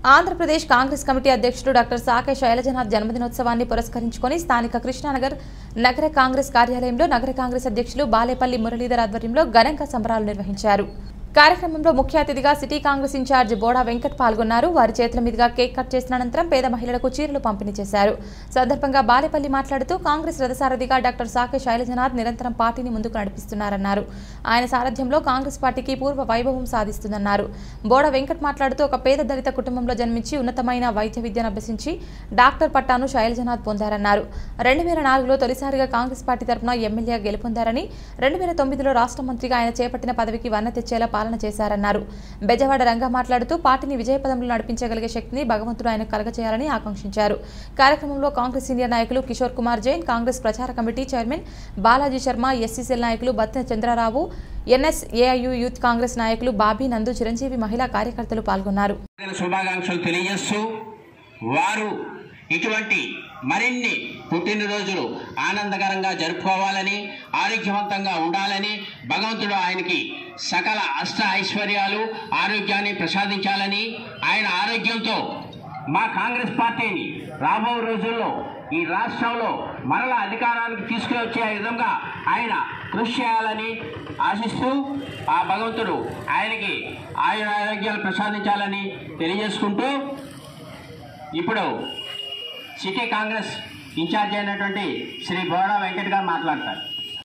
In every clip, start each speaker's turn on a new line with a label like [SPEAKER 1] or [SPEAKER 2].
[SPEAKER 1] Andhra Pradesh Congress committee అధ్యక్షుడు doctor Sake Sailajanath జన్మదినోత్సవాన్ని పురస్కరించుకొని స్థానిక కృష్ణానగర్ నగర కాంగ్రెస్ కార్యాలయంలో నగర కాంగ్రెస్ అధ్యక్షులు బాలేపల్లి మురళీధర్ ఆధ్వర్యంలో ఘనంగా సంబరాలు నిర్వహించారు. కార్యక్రమంలో ముఖ్య అతిథిగా సిటీ కాంగ్రెస్ ఇన్ఛార్జ్ బోడా వెంకట్ పాల్గొన్నారు. వారి చేతుల మీదుగా కేక్ కట్ చేసిన అనంతరం పేద మహిళలకు చీరలు పంపిణీ చేశారు. సందర్భంగా బాలేపల్లి మాట్లాడుతూ కాంగ్రెస్ రథసారథిగా డాక్టర్ సాకే శైలజనాథ్ నిరంతరం పార్టీని ముందుకు నడిపిస్తున్నారన్నారు. ఆయన సారథ్యంలో కాంగ్రెస్ పార్టీకి పూర్వ వైభవం సాధిస్తుందన్నారు. బోడా వెంకట్ మాట్లాడుతూ ఒక పేద దళిత కుటుంబంలో జన్మించి ఉన్నతమైన వైద్య విద్యను అభ్యసించి డాక్టర్ పట్టాను శైలజనాథ్ పొందారన్నారు. 2004లో తొలిసారిగా కాంగ్రెస్ పార్టీ తరఫున ఎమ్మెల్యేగా గెలుపొందారని 2009లో రాష్ట్ర మంత్రిగా ఆయన చేపట్టిన పదవికి వన్న తెచ్చేలా పాలన చేశారన్నారు. బెజవాడ రంగా మాట్లాడుతూ పార్టీని విజయపదంలో నడిపించగలిగే శక్తిని భగవంతుడు ఆయన కలగచేయాలని ఆకాంక్షించారు. కార్యక్రమంలో కాంగ్రెస్ సీనియర్ నాయకులు కిషోర్ కుమార్ జైన్, కాంగ్రెస్ ప్రచార committee chairman Balaji Sharma, SCCL నాయకులు బత్తిన చంద్రరావు, ఎన్ఎస్ఏఐయు యూత్ కాంగ్రెస్ నాయకులు బాబీ నందు, చిరంజీవి మహిళా కార్యకర్తలు పాల్గొన్నారు.
[SPEAKER 2] శుభాకాంక్షలు తెలియజేస్తూ వారు ఇటువంటి మరిన్ని పుట్టినరోజులు ఆనందకరంగా జరుపుకోవాలని, ఆరోగ్యవంతంగా ఉండాలని, భగవంతుడు ఆయనకి సకల అష్ట ఐశ్వర్యాలు ఆరోగ్యాన్ని ప్రసాదించాలని, ఆయన ఆరోగ్యంతో మా కాంగ్రెస్ పార్టీని రాబో రోజుల్లో ఈ రాష్ట్రంలో మరలా అధికారానికి తీసుకువచ్చే విధంగా ఆయన కృషి చేయాలని ఆశిస్తూ ఆ భగవంతుడు ఆయనకి ఆరోగ్యాలు ప్రసాదించాలని తెలియజేసుకుంటూ ఇప్పుడు సిటీ కాంగ్రెస్ ఇన్ఛార్జ్ అయినటువంటి శ్రీ బోడా వెంకట్ గారు మాట్లాడతారు.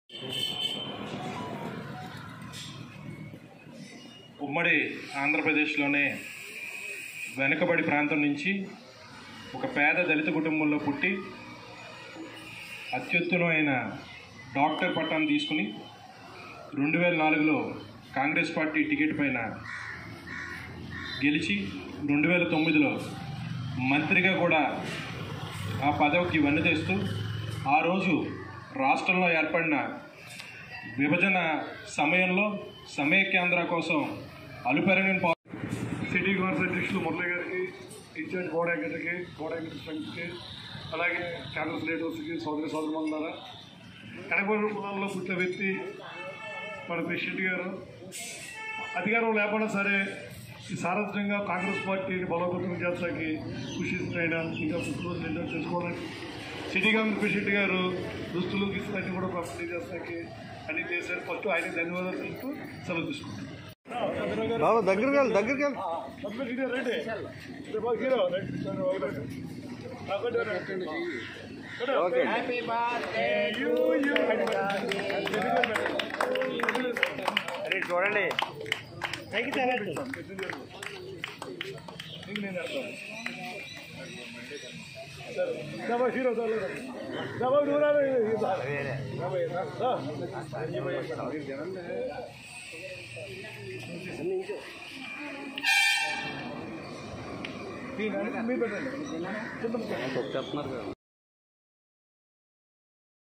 [SPEAKER 3] ఉమ్మడి ఆంధ్రప్రదేశ్లోనే వెనుకబడి ప్రాంతం నుంచి ఒక పేద దళిత కుటుంబంలో పుట్టి అత్యుత్తమమైన డాక్టర్ పట్టాను తీసుకుని 2004లో కాంగ్రెస్ పార్టీ టికెట్ పైన గెలిచి 2009లో మంత్రిగా కూడా ఆ పదవికి వన్నె తెస్తూ ఆ రోజు రాష్ట్రంలో ఏర్పడిన విభజన సమయంలో సమైక్యాంధ్ర కోసం అలుపెరగని
[SPEAKER 4] సిటీ కాంగ్రెస్ అధ్యక్షులు మురళి గారికి, ఇన్ఛార్జ్ బోడా వెంకటకి, బోడా వెంకట ఫ్రెండ్స్కి, అలాగే కాంగ్రెస్ లీడర్స్కి, సోదరమందారా, ఎనభై కులాల్లో పుట్టిన వ్యక్తి మన ప్రెసిడెంట్ గారు అధికారం లేకుండా సరే ఈ సారథ్యంగా కాంగ్రెస్ పార్టీని బలోపేతం చేస్తానికి కృషి అయినా ఇంకా పుట్టినరోజు నిర్ణయం చేసుకోవడానికి సిటీ కాంగ్రెస్ ప్రెసిడెంట్ గారు దుస్తులు గిస్తులన్నీ కూడా పంపిణీ చేస్తానికి అన్ని చేశారు. ఫస్ట్ ఆయన ధన్యవాదాలు తెలుపుతూ సెలవు తీసుకుంటాం.
[SPEAKER 2] చూడండి
[SPEAKER 4] మీరు పెట్టండి.